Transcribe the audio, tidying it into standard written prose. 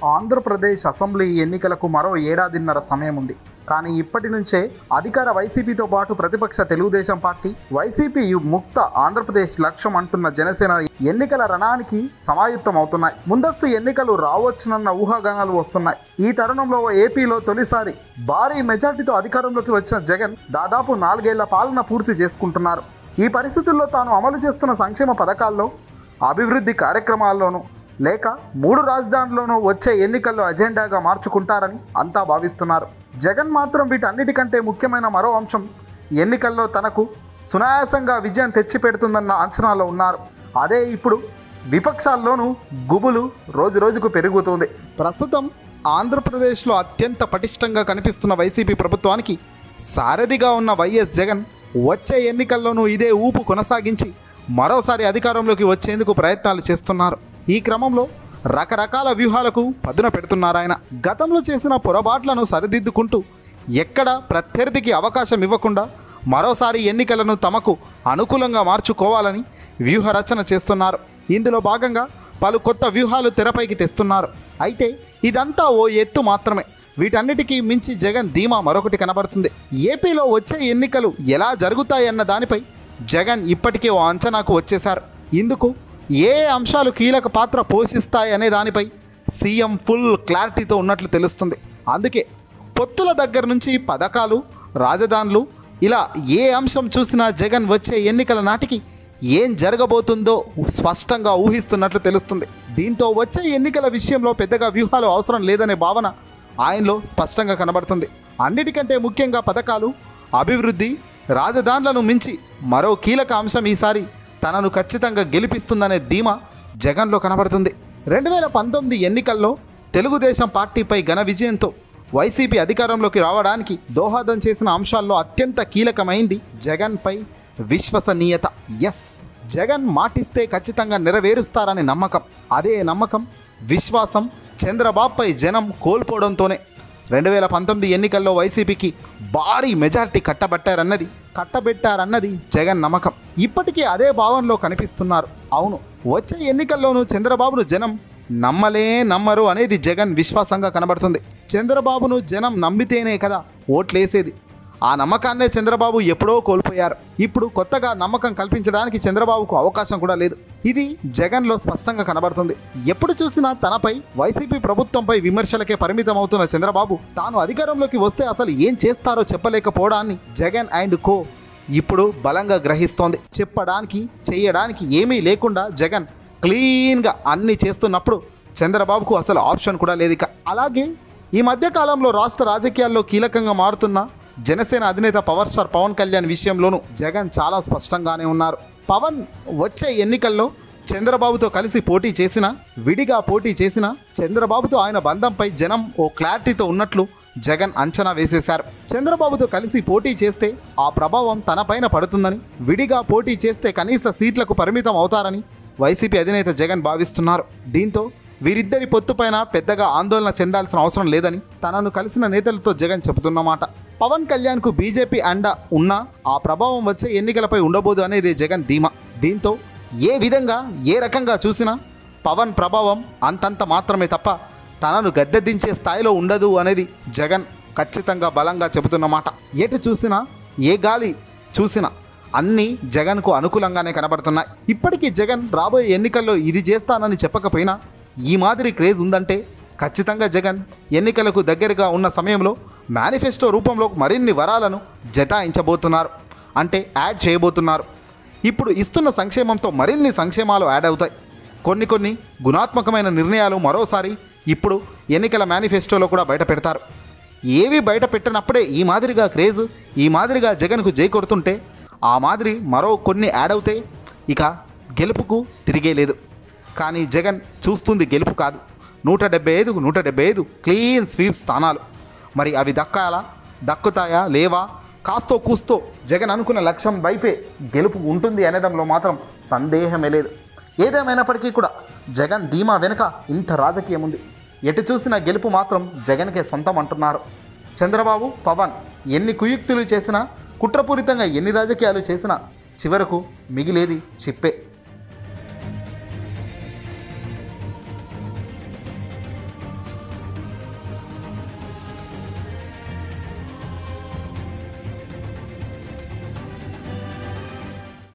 Andhra Pradesh assembly ఎన్నికలకు మరో ఏడాదిన్నర సమయం ఉంది. కానీ ఇప్పటి నుంచే అధికార వైసీపీతో పాటు ప్రతిపక్ష తెలుగుదేశం పార్టీ, వైసీపీ ముక్త ఆంధ్రప్రదేశ్ లక్ష్యం అంటున్న జనసేన ఎన్నికల రణానికి సమాయుత్తం అవుతున్నాయి. ముందస్తు ఎన్నికలు రావచ్చునన్న ఊహాగానాలు వస్తున్నాయి. ఈ తరుణంలో ఏపీలో తొలిసారి భారీ మెజార్టీతో అధికారంలోకి వచ్చిన జగన్ దాదాపు 4 ఏళ్ల పాలన పూర్తి చేసుకుంటున్నారు. ఈ పరిస్థితుల్లో తాను అమలు చేస్తున్న సంక్షేమ పథకాల్లో, అభివృద్ధి కార్యక్రమాల్లోనూ లేక 3 రాజధానుల్లోనూ వచ్చే ఎన్నికల్లో అజెండాగా మార్చుకుంటారని అంతా భావిస్తున్నారు. జగన్ మాత్రం వీటన్నిటికంటే ముఖ్యమైన మరో అంశం ఎన్నికల్లో తనకు సునాయాసంగా విజయం తెచ్చిపెడుతుందన్న అంచనాలో ఉన్నారు. అదే ఇప్పుడు విపక్షాల్లోనూ గుబులు రోజురోజుకు పెరుగుతుంది. ప్రస్తుతం ఆంధ్రప్రదేశ్లో అత్యంత పటిష్టంగా కనిపిస్తున్న వైసీపీ ప్రభుత్వానికి సారథిగా ఉన్న వైఎస్ జగన్ వచ్చే ఎన్నికల్లోనూ ఇదే ఊపు కొనసాగించి మరోసారి అధికారంలోకి వచ్చేందుకు ప్రయత్నాలు చేస్తున్నారు. ఈ క్రమంలో రకరకాల వ్యూహాలకు పదున పెడుతున్నారు ఆయన. గతంలో చేసిన పొరపాట్లను సరిదిద్దుకుంటూ ఎక్కడ ప్రత్యర్థికి అవకాశం ఇవ్వకుండా మరోసారి ఎన్నికలను తమకు అనుకూలంగా మార్చుకోవాలని వ్యూహ రచన చేస్తున్నారు. ఇందులో భాగంగా పలు కొత్త వ్యూహాలు తెరపైకి తెస్తున్నారు. అయితే ఇదంతా ఓ ఎత్తు మాత్రమే. వీటన్నిటికీ మించి జగన్ ధీమా మరొకటి కనబడుతుంది. ఏపీలో వచ్చే ఎన్నికలు ఎలా జరుగుతాయన్న దానిపై జగన్ ఇప్పటికే ఓ అంచనాకు వచ్చేశారు. ఇందుకు ఏ అంశాలు కీలక పాత్ర పోషిస్తాయనే దానిపై సీఎం ఫుల్ క్లారిటీతో ఉన్నట్లు తెలుస్తుంది. అందుకే పొత్తుల దగ్గర నుంచి పథకాలు, రాజధానులు ఇలా ఏ అంశం చూసినా జగన్ వచ్చే ఎన్నికల నాటికి ఏం జరగబోతుందో స్పష్టంగా ఊహిస్తున్నట్లు తెలుస్తుంది. దీంతో వచ్చే ఎన్నికల విషయంలో పెద్దగా వ్యూహాలు అవసరం లేదనే భావన ఆయనలో స్పష్టంగా కనబడుతుంది. అన్నిటికంటే ముఖ్యంగా పథకాలు, అభివృద్ధి, రాజధానులను మించి మరో కీలక అంశం ఈసారి తనను ఖచ్చితంగా గెలిపిస్తుందనే ధీమా జగన్లో కనబడుతుంది. 2019 ఎన్నికల్లో తెలుగుదేశం పార్టీపై ఘన విజయంతో వైసీపీ అధికారంలోకి రావడానికి దోహదం చేసిన అంశాల్లో అత్యంత కీలకమైంది జగన్పై విశ్వసనీయత. ఎస్, జగన్ మాటిస్తే ఖచ్చితంగా నెరవేరుస్తారనే నమ్మకం. అదే నమ్మకం, విశ్వాసం చంద్రబాబుపై జనం కోల్పోవడంతోనే 2019 ఎన్నికల్లో వైసీపీకి భారీ మెజారిటీ కట్టబెట్టారన్నది జగన్ నమ్మకం. ఇప్పటికీ అదే భావనలో కనిపిస్తున్నారు. అవును, వచ్చే ఎన్నికల్లోనూ చంద్రబాబును జనం నమ్మరు అనేది జగన్ విశ్వాసంగా కనబడుతుంది. చంద్రబాబును జనం నమ్మితేనే కదా ఓట్లేసేది. ఆ నమ్మకాన్నే చంద్రబాబు ఎప్పుడో కోల్పోయారు. ఇప్పుడు కొత్తగా నమ్మకం కల్పించడానికి చంద్రబాబుకు అవకాశం కూడా లేదు. ఇది జగన్లో స్పష్టంగా కనబడుతుంది. ఎప్పుడు చూసినా తనపై, వైసీపీ ప్రభుత్వంపై విమర్శలకే పరిమితం అవుతున్న చంద్రబాబు తాను అధికారంలోకి వస్తే అసలు ఏం చేస్తారో చెప్పలేకపోవడాన్ని జగన్ అండ్ కో ఇప్పుడు బలంగా గ్రహిస్తోంది. చెప్పడానికి, చేయడానికి ఏమీ లేకుండా జగన్ క్లీన్గా అన్నీ చేస్తున్నప్పుడు చంద్రబాబుకు అసలు ఆప్షన్ కూడా లేదు. అలాగే ఈ మధ్యకాలంలో రాష్ట్ర రాజకీయాల్లో కీలకంగా మారుతున్న జనసేన అధినేత పవర్ స్టార్ పవన్ కళ్యాణ్ విషయంలోనూ జగన్ చాలా స్పష్టంగానే ఉన్నారు. పవన్ వచ్చే ఎన్నికల్లో చంద్రబాబుతో కలిసి పోటీ చేసినా, విడిగా పోటీ చేసినా చంద్రబాబుతో ఆయన బంధంపై జనం ఓ క్లారిటీతో ఉన్నట్లు జగన్ అంచనా వేసేశారు. చంద్రబాబుతో కలిసి పోటీ చేస్తే ఆ ప్రభావం తనపైన పడుతుందని, విడిగా పోటీ చేస్తే కనీస సీట్లకు పరిమితం అవుతారని వైసీపీ అధినేత జగన్ భావిస్తున్నారు. దీంతో వీరిద్దరి పొత్తుపైన పెద్దగా ఆందోళన చెందాల్సిన అవసరం లేదని తనను కలిసిన నేతలతో జగన్ చెబుతున్నమాట. పవన్ కళ్యాణ్కు బీజేపీ అండ ఉన్నా ఆ ప్రభావం వచ్చే ఎన్నికలపై ఉండబోదు అనేది జగన్ ధీమా. దీంతో ఏ విధంగా, ఏ రకంగా చూసినా పవన్ ప్రభావం అంతంత మాత్రమే తప్ప తనను గద్దెదించే స్థాయిలో ఉండదు అనేది జగన్ ఖచ్చితంగా బలంగా చెబుతున్నమాట. ఎటు చూసినా, ఏ గాలి చూసినా అన్నీ జగన్కు అనుకూలంగానే కనబడుతున్నాయి. ఇప్పటికీ జగన్ రాబోయే ఎన్నికల్లో ఇది చేస్తానని చెప్పకపోయినా ఈ మాదిరి క్రేజ్ ఉందంటే ఖచ్చితంగా జగన్ ఎన్నికలకు దగ్గరగా ఉన్న సమయంలో మేనిఫెస్టో రూపంలో మరిన్ని వరాలను జతాయించబోతున్నారు, అంటే యాడ్ చేయబోతున్నారు. ఇప్పుడు ఇస్తున్న సంక్షేమంతో మరిన్ని సంక్షేమాలు యాడ్ అవుతాయి. కొన్ని గుణాత్మకమైన నిర్ణయాలు మరోసారి ఇప్పుడు ఎన్నికల మేనిఫెస్టోలో కూడా బయట పెడతారు. ఏవి బయట పెట్టినప్పుడే ఈ మాదిరిగా క్రేజ్, ఈ మాదిరిగా జగన్కు జై కొడుతుంటే ఆ మాదిరి మరో కొన్ని యాడ్ అవుతే ఇక గెలుపుకు తిరిగే లేదు. కానీ జగన్ చూస్తుంది గెలుపు కాదు, 175 క్లీన్ స్వీప్ స్థానాలు. మరి అవి దక్కుతాయా లేవా? కాస్తో కూస్తో జగన్ అనుకున్న లక్ష్యం వైపే గెలుపు ఉంటుంది అనడంలో మాత్రం సందేహమే లేదు. ఏదేమైనప్పటికీ కూడా జగన్ ధీమా వెనుక ఇంత రాజకీయం ఉంది. ఎటు చూసిన గెలుపు మాత్రం జగన్కే సొంతం అంటున్నారు. చంద్రబాబు, పవన్ ఎన్ని కుయుక్తులు చేసినా, కుట్రపూరితంగా ఎన్ని రాజకీయాలు చేసినా చివరకు మిగిలేది చిప్పే.